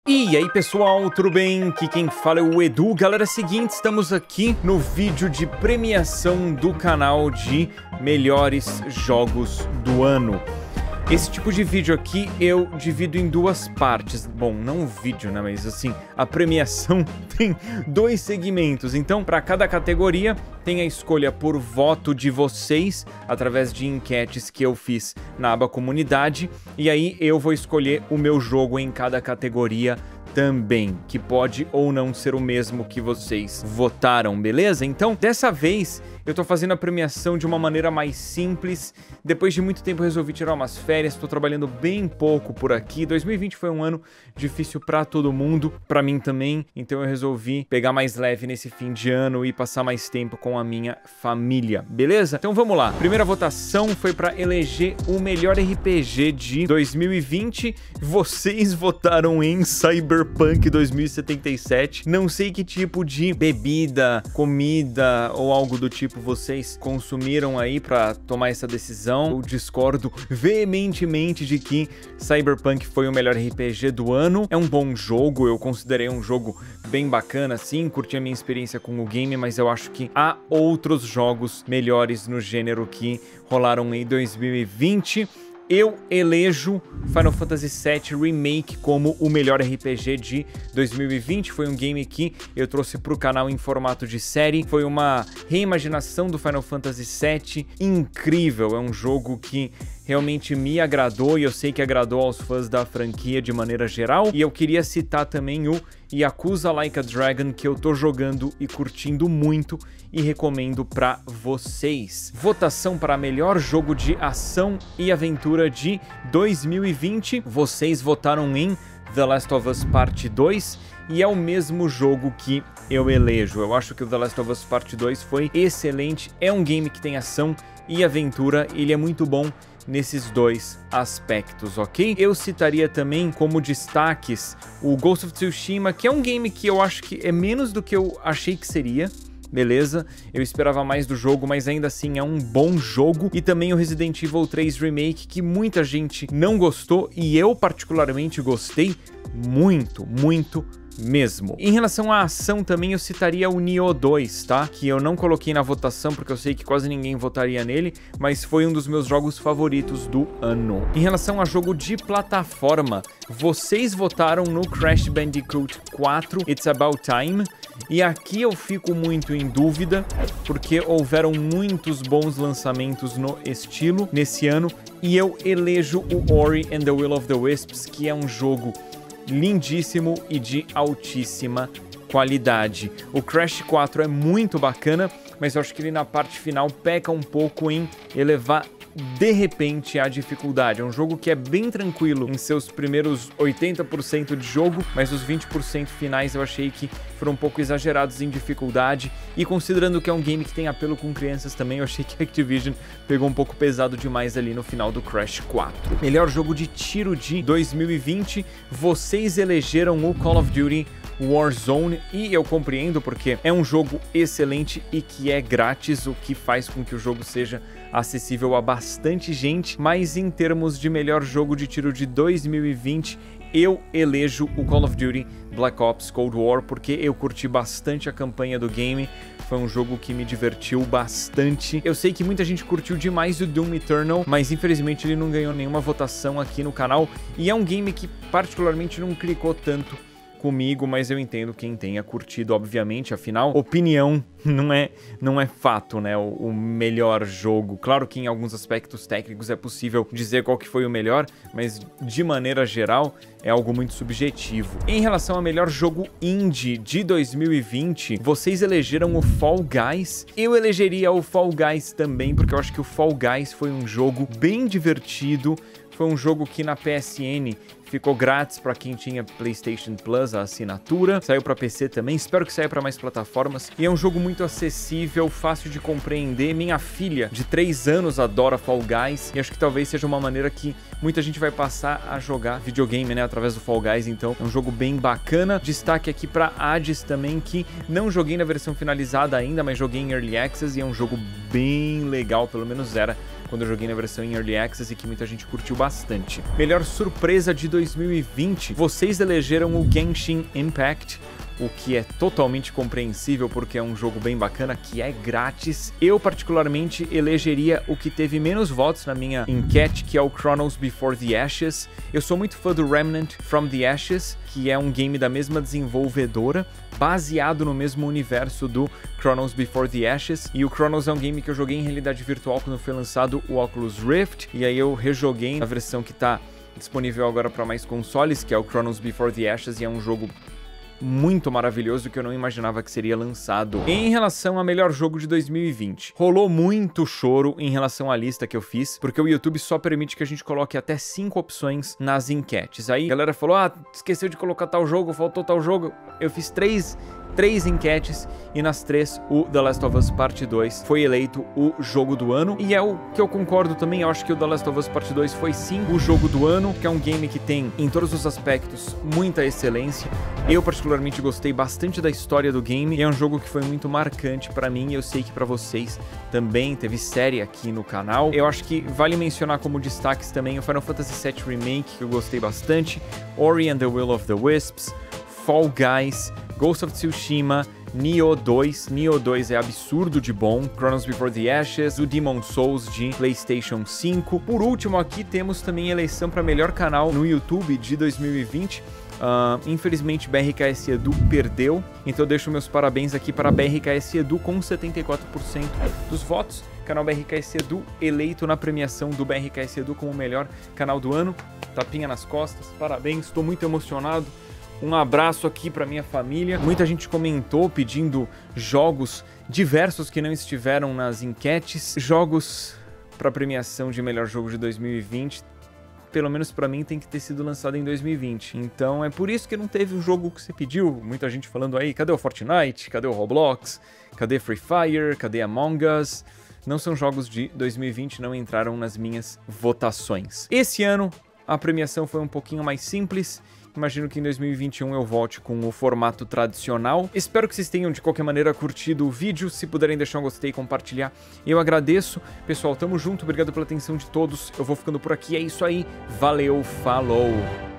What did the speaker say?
E aí pessoal, tudo bem? Aqui quem fala é o Edu. Galera, é o seguinte, estamos aqui no vídeo de premiação do canal de melhores jogos do ano. Esse tipo de vídeo aqui eu divido em duas partes. Bom, não o vídeo, né? Mas assim, a premiação tem dois segmentos. Então, para cada categoria, tem a escolha por voto de vocês, através de enquetes que eu fiz na aba comunidade. E aí eu vou escolher o meu jogo em cada categoria também, que pode ou não ser o mesmo que vocês votaram, beleza? Então, dessa vez, eu tô fazendo a premiação de uma maneira mais simples. Depois de muito tempo, eu resolvi tirar umas férias, tô trabalhando bem pouco por aqui. 2020 foi um ano difícil pra todo mundo, pra mim também. Então eu resolvi pegar mais leve nesse fim de ano e passar mais tempo com a minha família, beleza? Então vamos lá. Primeira votação foi pra eleger o melhor RPG de 2020. Vocês votaram em Cyberpunk 2077. Não sei que tipo de bebida, comida ou algo do tipo vocês consumiram aí pra tomar essa decisão. Eu discordo veementemente de que Cyberpunk foi o melhor RPG do ano. É um bom jogo, eu considerei um jogo bem bacana, sim, curti a minha experiência com o game, mas eu acho que há outros jogos melhores no gênero que rolaram em 2020. Eu elejo Final Fantasy VII Remake como o melhor RPG de 2020. Foi um game que eu trouxe para o canal em formato de série. Foi uma reimaginação do Final Fantasy VII incrível. É um jogo que realmente me agradou e eu sei que agradou aos fãs da franquia de maneira geral. E eu queria citar também o Yakuza Like a Dragon, que eu tô jogando e curtindo muito e recomendo pra vocês. Votação para melhor jogo de ação e aventura de 2020. Vocês votaram em The Last of Us Part 2 e é o mesmo jogo que eu elejo. Eu acho que o The Last of Us Part 2 foi excelente. É um game que tem ação e aventura. Ele é muito bom nesses dois aspectos, ok? Eu citaria também como destaques o Ghost of Tsushima, que é um game que eu acho que é menos do que eu achei que seria. Beleza, eu esperava mais do jogo, mas ainda assim é um bom jogo. E também o Resident Evil 3 Remake, que muita gente não gostou e eu particularmente gostei muito mesmo. Em relação à ação também eu citaria o Nioh 2, tá? Que eu não coloquei na votação porque eu sei que quase ninguém votaria nele, mas foi um dos meus jogos favoritos do ano. Em relação a jogo de plataforma, vocês votaram no Crash Bandicoot 4 It's About Time, e aqui eu fico muito em dúvida, porque houveram muitos bons lançamentos no estilo nesse ano, e eu elejo o Ori and the Will of the Wisps, que é um jogo lindíssimo e de altíssima qualidade. O Crash 4 é muito bacana, mas eu acho que ele na parte final peca um pouco em elevar de repente a dificuldade. É um jogo que é bem tranquilo em seus primeiros 80% de jogo, mas os 20% finais eu achei que foram um pouco exagerados em dificuldade, e considerando que é um game que tem apelo com crianças também, eu achei que a Activision pegou um pouco pesado demais ali no final do Crash 4. Melhor jogo de tiro de 2020, vocês elegeram o Call of Duty Warzone, e eu compreendo porque é um jogo excelente e que é grátis, o que faz com que o jogo seja acessível a bastante gente. Mas em termos de melhor jogo de tiro de 2020, eu elejo o Call of Duty Black Ops Cold War, porque eu curti bastante a campanha do game. Foi um jogo que me divertiu bastante. Eu sei que muita gente curtiu demais o Doom Eternal, mas infelizmente ele não ganhou nenhuma votação aqui no canal, e é um game que particularmente não clicou tanto comigo, mas eu entendo quem tenha curtido, obviamente, afinal, opinião não é fato, né? O melhor jogo. Claro que em alguns aspectos técnicos é possível dizer qual que foi o melhor, mas de maneira geral é algo muito subjetivo. Em relação ao melhor jogo indie de 2020, vocês elegeram o Fall Guys. Eu elegeria o Fall Guys também, porque eu acho que o Fall Guys foi um jogo bem divertido. Foi um jogo que na PSN ficou grátis para quem tinha PlayStation Plus, a assinatura. Saiu para PC também, espero que saia para mais plataformas. E é um jogo muito acessível, fácil de compreender. Minha filha de 3 anos adora Fall Guys, e acho que talvez seja uma maneira que muita gente vai passar a jogar videogame, né, através do Fall Guys, então é um jogo bem bacana. Destaque aqui pra Hades também, que não joguei na versão finalizada ainda, mas joguei em Early Access e é um jogo bem legal, pelo menos era quando eu joguei na versão em Early Access e que muita gente curtiu bastante. Melhor surpresa de 2020, vocês elegeram o Genshin Impact, o que é totalmente compreensível porque é um jogo bem bacana, que é grátis. Eu particularmente elegeria o que teve menos votos na minha enquete, que é o Chronos Before the Ashes. Eu sou muito fã do Remnant from the Ashes, que é um game da mesma desenvolvedora, baseado no mesmo universo do Chronos Before the Ashes, e o Chronos é um game que eu joguei em realidade virtual quando foi lançado o Oculus Rift, e aí eu rejoguei a versão que tá disponível agora para mais consoles, que é o Chronos Before the Ashes, e é um jogo muito maravilhoso que eu não imaginava que seria lançado. Em relação a melhor jogo de 2020, rolou muito choro em relação à lista que eu fiz, porque o YouTube só permite que a gente coloque até 5 opções nas enquetes. Aí a galera falou, ah, esqueceu de colocar tal jogo, faltou tal jogo. Eu fiz três enquetes e nas 3 o The Last of Us Part 2 foi eleito o jogo do ano, e é o que eu concordo também. Eu acho que o The Last of Us Part 2 foi sim o jogo do ano, que é um game que tem em todos os aspectos muita excelência. Eu particularmente gostei bastante da história do game e é um jogo que foi muito marcante pra mim, e eu sei que pra vocês também. Teve série aqui no canal. Eu acho que vale mencionar como destaques também o Final Fantasy VII Remake, que eu gostei bastante, Ori and the Will of the Wisps, Fall Guys, Ghost of Tsushima, Nioh 2. Nioh 2 é absurdo de bom, Chronos Before the Ashes, o Demon Souls de PlayStation 5. Por último, aqui temos também a eleição para melhor canal no YouTube de 2020. Infelizmente, BRKS Edu perdeu, então eu deixo meus parabéns aqui para BRKS Edu com 74% dos votos. Canal BRKS Edu eleito na premiação do BRKS Edu como o melhor canal do ano. Tapinha nas costas, parabéns, estou muito emocionado. Um abraço aqui para minha família. Muita gente comentou pedindo jogos diversos que não estiveram nas enquetes. Jogos para premiação de melhor jogo de 2020, pelo menos para mim, tem que ter sido lançado em 2020. Então é por isso que não teve o jogo que você pediu. Muita gente falando aí, cadê o Fortnite? Cadê o Roblox? Cadê Free Fire? Cadê Among Us? Não são jogos de 2020, não entraram nas minhas votações. Esse ano a premiação foi um pouquinho mais simples. Imagino que em 2021 eu volte com o formato tradicional. Espero que vocês tenham, de qualquer maneira, curtido o vídeo. Se puderem deixar um gostei e compartilhar, eu agradeço. Pessoal, tamo junto. Obrigado pela atenção de todos. Eu vou ficando por aqui. É isso aí. Valeu, falou!